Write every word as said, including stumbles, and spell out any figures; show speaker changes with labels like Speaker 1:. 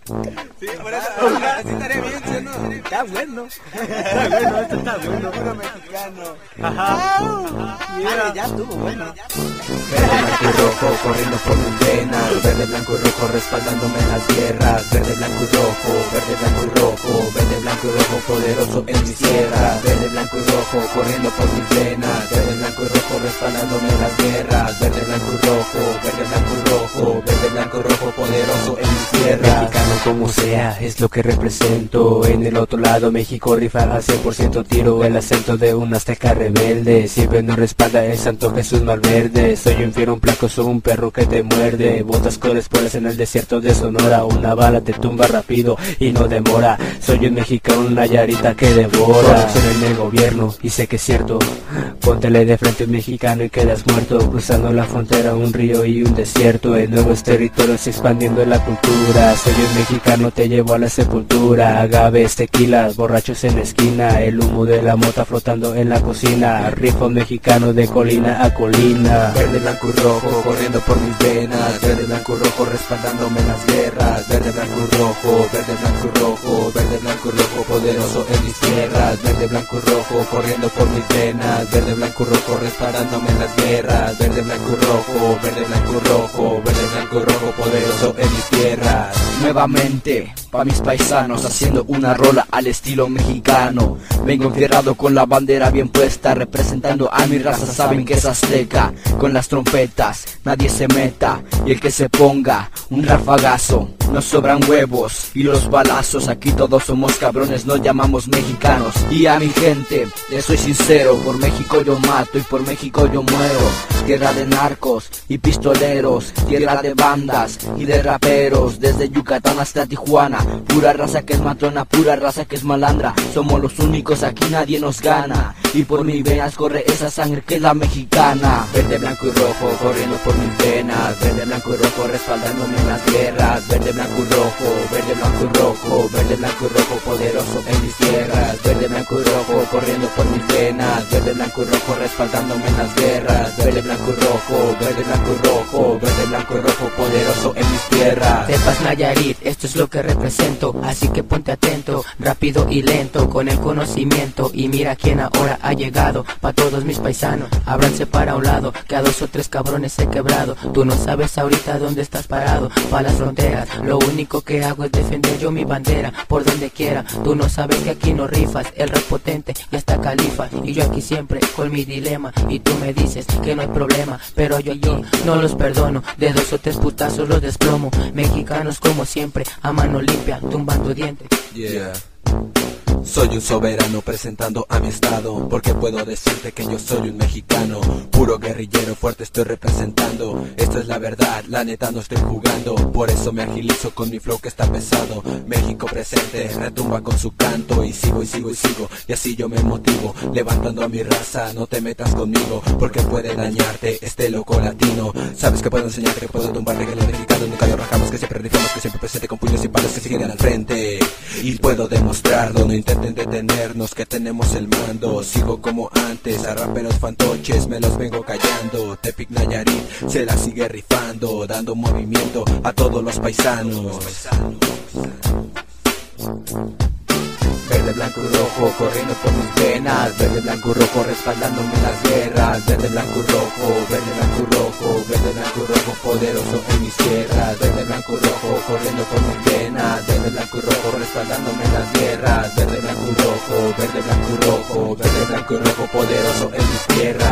Speaker 1: Sí, por eso, ahora sí estaría bien, ¿sí o no? Está bueno. Está bueno, esto está bueno. Puro mexicano. Ajá. Mira, ya estuvo bueno.
Speaker 2: Verde, blanco y rojo, corriendo por mis venas. Verde, blanco y rojo, respaldándome en las guerras. Verde, blanco y rojo, verde, blanco y rojo. Verde, blanco y rojo, poderoso en mis tierras. Verde, blanco y rojo, corriendo por mis venas. Verde, blanco y rojo, respaldándome en las guerras. Verde, blanco y rojo, verde, blanco y rojo. Verde, blanco y rojo, poderoso en mis tierras. Mexicano como sea, es lo que represento. En el otro lado, México rifa al cien por ciento. Tiro el acento de un azteca rebelde. Siempre nos respalda el santo Jesús Malverde. Soy un fiero, un placo, soy un perro que te muerde. Botas con espuelas en el desierto de Sonora. Una bala te tumba rápido y no demora. Soy un mexicano, una yarita que devora. Corrupción en el gobierno, y sé que es cierto. Póntele de frente a un mexicano y quedas muerto. Cruzando la frontera, un río y un desierto. En nuevos territorios expandiendo la cultura. Soy un mexicano, te llevo a la sepultura. Agaves, tequilas, borrachos en la esquina. El humo de la mota flotando en la cocina. Rifo mexicano de colina a colina. Verde, blanco y rojo, corriendo por mis venas. Verde, blanco y rojo, respaldándome en las guerras. Verde, blanco y rojo, verde, blanco y rojo. Verde, blanco y rojo, poderoso en mis tierras. Verde, blanco y rojo, corriendo por mis venas. Verde, blanco y rojo, respaldándome en las guerras. Verde, blanco y rojo, verde, blanco y rojo. Verde, blanco y rojo, poderoso en mis tierras.
Speaker 3: Nuevamente, pa' mis paisanos, haciendo una rola al estilo mexicano. Vengo enfierrado con la bandera bien puesta, representando a mi raza, saben que es azteca. Con las trompetas, nadie se meta, y el que se ponga un rafagazo. Nos sobran huevos y los balazos, aquí todos somos cabrones, nos llamamos mexicanos. Y a mi gente, les soy sincero, por México yo mato y por México yo muero. Tierra de narcos y pistoleros, tierra de bandas y de raperos. Desde Yucatán hasta Tijuana, pura raza que es matrona, pura raza que es malandra. Somos los únicos, aquí nadie nos gana. Y por mis venas corre esa sangre que es la mexicana.
Speaker 2: Verde, blanco y rojo, corriendo por mis venas. Verde, blanco y rojo, respaldándome en las guerras. Verde, blanco y rojo, verde, blanco y rojo. Verde, blanco y rojo, poderoso en mis tierras. Verde, blanco y rojo, corriendo por mis venas. Verde, blanco y rojo, respaldándome en las guerras. Verde, blanco y rojo, verde, blanco y rojo. Verde, blanco y rojo, poderoso en mis tierras.
Speaker 4: Tepas Nayarit, esto es lo que represento, así que ponte atento, rápido y lento, con el conocimiento. Y mira quién ahora ha llegado, pa' todos mis paisanos, ábranse para un lado, que a dos o tres cabrones he quebrado. Tú no sabes ahorita dónde estás parado, pa' las fronteras, lo único que hago es defender yo mi bandera, por donde quiera. Tú no sabes que aquí no rifas, el rap potente y hasta califa. Y yo aquí siempre con mi dilema, y tú me dices que no hay problema, pero yo aquí no los perdono, de dos o tres putazos los desplomo. Mexicanos como siempre, a mano limpia, tumbando dientes.
Speaker 2: Yeah. Soy un soberano presentando a mi estado, porque puedo decirte que yo soy un mexicano. Puro guerrillero fuerte estoy representando. Esto es la verdad, la neta no estoy jugando. Por eso me agilizo con mi flow que está pesado. México presente, retumba con su canto. Y sigo y sigo y sigo, y así yo me motivo, levantando a mi raza, no te metas conmigo, porque puede dañarte este loco latino. Sabes que puedo enseñarte, que puedo tumbarte, que los mexicanos nunca lo rajamos, que siempre rifamos, que siempre presente con puños y palos que siguen al frente. Y puedo demostrarlo, no intenten detenernos, que tenemos el mando. Sigo como antes, a raperos fantoches me los vengo callando. Tepic Nayarit se la sigue rifando, dando movimiento a todos los paisanos. Verde, blanco y rojo, corriendo por mis venas. Verde, blanco y rojo, respaldándome en las guerras. Verde, blanco y rojo, verde, blanco y rojo. Verde, blanco y rojo, poderoso en mis tierras. Verde, blanco y rojo, corriendo por mis venas. Verde, blanco y rojo, respaldándome en las guerras. Verde, blanco y rojo, verde, blanco y rojo. Verde, blanco y rojo, poderoso en mis tierras.